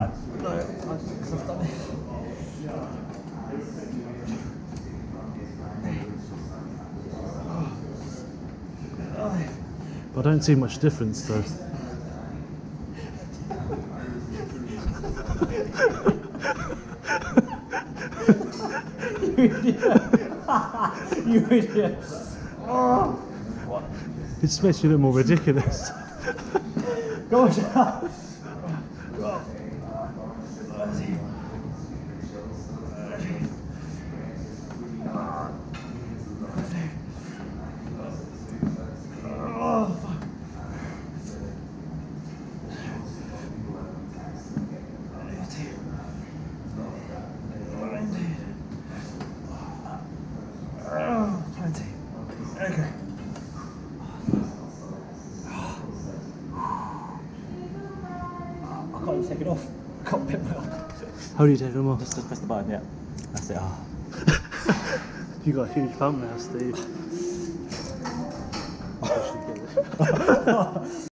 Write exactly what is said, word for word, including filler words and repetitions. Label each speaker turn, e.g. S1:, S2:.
S1: No, I've done it.
S2: But I don't see much difference though.
S1: You idiot! You idiot! Oh. What?
S2: It just makes you look more ridiculous.
S1: Go on, Go on. Oh, fuck. Oh, twenty. Okay. I can't even take it off. I can't pin my arm.
S2: How do you take them off?
S1: Just, just press the button, yeah. That's it. Oh.
S2: You got a huge bump now, Steve.